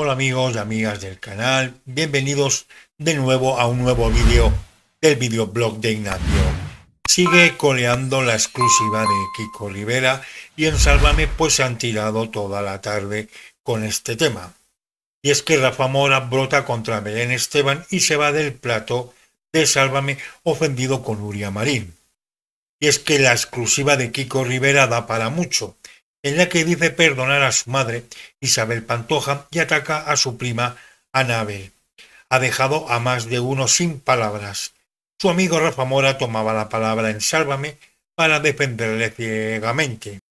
Hola amigos y amigas del canal, bienvenidos de nuevo a un nuevo vídeo del videoblog de Ignacio. Sigue coleando la exclusiva de Kiko Rivera y en Sálvame pues se han tirado toda la tarde con este tema. Y es que Rafa Mora brota contra Belén Esteban y se va del plato de Sálvame ofendido con Nuria Marín. Y es que la exclusiva de Kiko Rivera da para mucho, en la que dice perdonar a su madre, Isabel Pantoja, y ataca a su prima, Anabel. Ha dejado a más de uno sin palabras. Su amigo Rafa Mora tomaba la palabra en Sálvame para defenderle ciegamente.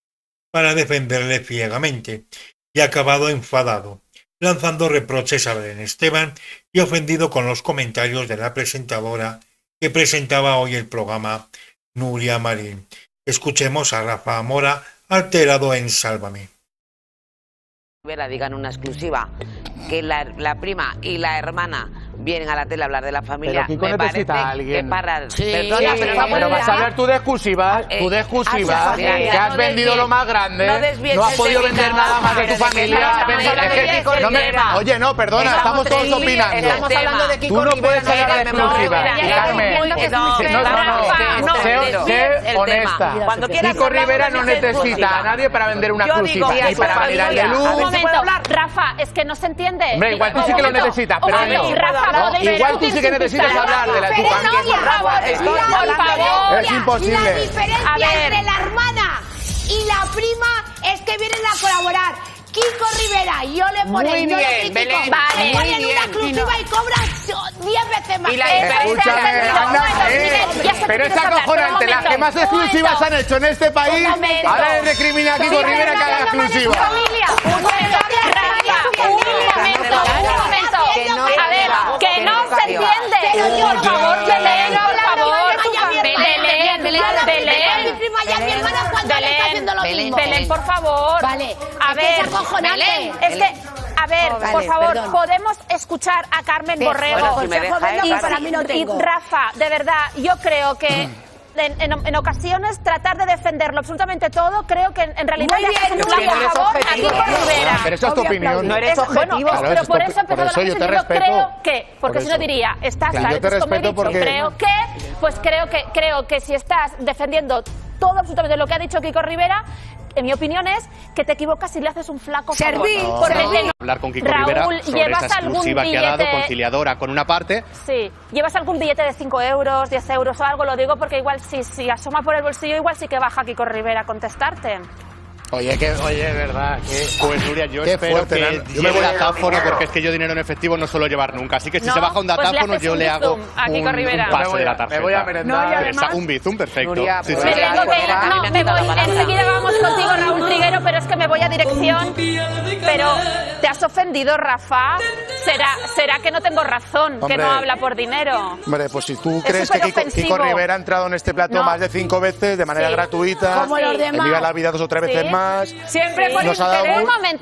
Y ha acabado enfadado, lanzando reproches a Belén Esteban y ofendido con los comentarios de la presentadora que presentaba hoy el programa, Nuria Marín. Escuchemos a Rafa Mora alterado en Sálvame. Digan una exclusiva que la prima y la hermana vienen a la tele a hablar de la familia. Pero Kiko necesita a alguien. Que para... Sí, perdona, pero vas a hablar tú de exclusivas, que has vendido lo más grande, no has podido vender nada más de tu familia. Oye, no, perdona, estamos todos opinando. Estamos hablando de Kiko Tú no puedes hablar de exclusivas. Carmen, sé honesta. Kiko Rivera no necesita a nadie para vender una exclusiva, ni para validar de luz. Un momento, Rafa, es que no se entiende. Hombre, igual tú sí que lo necesitas, pero no. Igual tú sí que necesitas hablar de tu familia. Por favor. Es imposible. La diferencia entre la hermana y la prima es que vienen a colaborar. Kiko Rivera, yo le pongo, muy bien, Belén, vale, ponen una exclusiva y cobran 10 veces más. Y la pero es acojonante, las que más exclusivas han hecho en este país, ahora le recrimina a Kiko Rivera que haga exclusiva. Un momento. A ver, que no se entiende. Por favor, Belén, Belén, por favor. Vale, a ver, Belén, es que, a ver, por favor, podemos escuchar a Carmen Borrego y Rafa, de verdad, yo creo que en ocasiones tratar de defenderlo absolutamente todo, creo que en realidad es un flaco favor a Kiko Rivera. Pero esa es tu opinión. No eres objetivo. Bueno, pero por eso empezó la yo te yo respeto. creo que, porque si no diría, estás, yo te respeto porque creo que si estás defendiendo todo absolutamente lo que ha dicho Kiko Rivera, en mi opinión es que te equivocas si le haces un flaco favor. Hablar con Kiko Rivera sobre esa exclusiva que ha dado, conciliadora con una parte. Sí, ¿llevas algún billete de 5 euros, 10 euros o algo? Lo digo porque igual si asoma por el bolsillo, igual sí que baja Kiko Rivera a contestarte. Oye, verdad. Pues Nuria, yo espero que lleve datáfono, porque es que yo dinero en efectivo no suelo llevar nunca. Así que si se baja un datáfono, yo le hago un pase de la tarjeta. Me voy a merendar. Un bizum, perfecto. Nuria, sí, Me tengo que ir, no, me voy. Enseguida vamos contigo, Raúl Triguero, pero es que me voy a dirección. Pero, ¿te has ofendido, Rafa? ¿Será que no tengo razón, que no habla por dinero? Hombre, pues si tú crees que Kiko Rivera ha entrado en este plato más de 5 veces de manera gratuita, como los demás, en Viva la Vida 2 o 3 veces más. Siempre por interés. Un momento.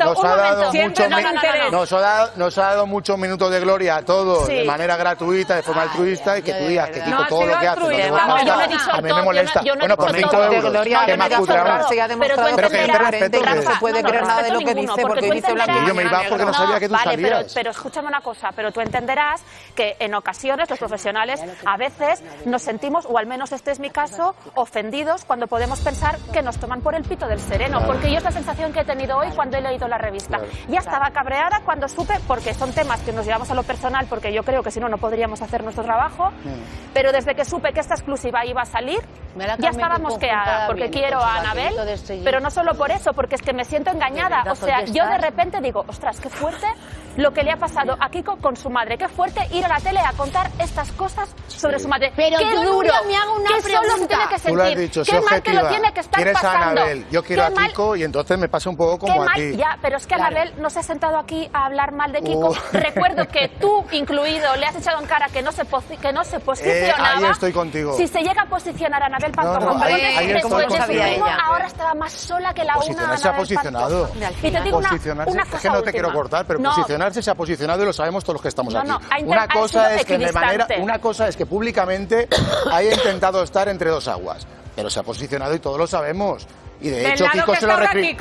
Nos ha dado muchos minutos de gloria a todos de manera gratuita, de forma altruista, y que tú digas que Kiko todo lo que hace a mí me molesta. Bueno, por 5 euros, que más cutramos. Pero que yo te respeto. No se puede creer nada de lo que dice, porque dice blanco. Yo me iba porque no sabía que tú salías. Pero escúchame una cosa, pero tú entenderás que en ocasiones los profesionales a veces nos sentimos, o al menos este es mi caso, ofendidos cuando podemos pensar que nos toman por el pito del sereno. Porque yo es la sensación que he tenido hoy cuando he leído la revista. Ya estaba cabreada cuando supe, porque son temas que nos llevamos a lo personal, porque yo creo que si no, no podríamos hacer nuestro trabajo, pero desde que supe que esta exclusiva iba a salir, ya estaba mosqueada, porque quiero a Anabel, pero no solo por eso, porque es que me siento engañada. O sea, yo de repente digo, ostras, qué fuerte lo que le ha pasado a Kiko con su madre, qué fuerte ir a la tele a contar estas cosas sobre su madre. Pero qué duro, me hago una qué solo se tiene que sentir, tú lo has dicho, qué mal que lo tiene que estar quieres pasando. A Anabel, yo quiero a Kiko y entonces me pasa un poco como a ti. Ya, pero es que Anabel no se ha sentado aquí a hablar mal de Kiko. Recuerdo que tú, incluido, le has echado en cara que no se posicionaba. Ahí estoy contigo. Si se llega a posicionar a Anabel Pantoja, ahora estaba más sola que la una. Se ha posicionado. Y te digo posicionarse, una cosa es que no te quiero cortar, pero posicionarse se ha posicionado y lo sabemos todos los que estamos aquí. Una cosa es que públicamente haya intentado estar entre dos aguas, pero se ha posicionado y todos lo sabemos. Y de hecho Kiko se lo recriminó.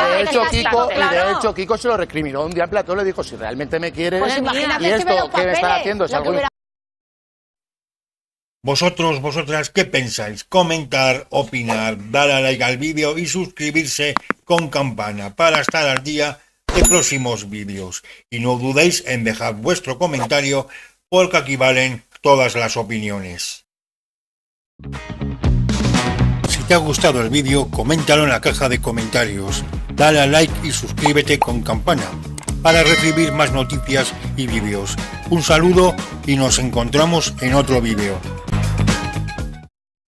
Kiko se lo recriminó un día en plató, le dijo, si realmente me quieres, y esto que me están haciendo es algo... Vosotros, vosotras, ¿qué pensáis? Comentar, opinar, dar a like al vídeo y suscribirse con campana para estar al día de próximos vídeos. Y no dudéis en dejar vuestro comentario porque aquí valen todas las opiniones. Si te ha gustado el vídeo, coméntalo en la caja de comentarios, dale a like y suscríbete con campana para recibir más noticias y vídeos. Un saludo y nos encontramos en otro vídeo.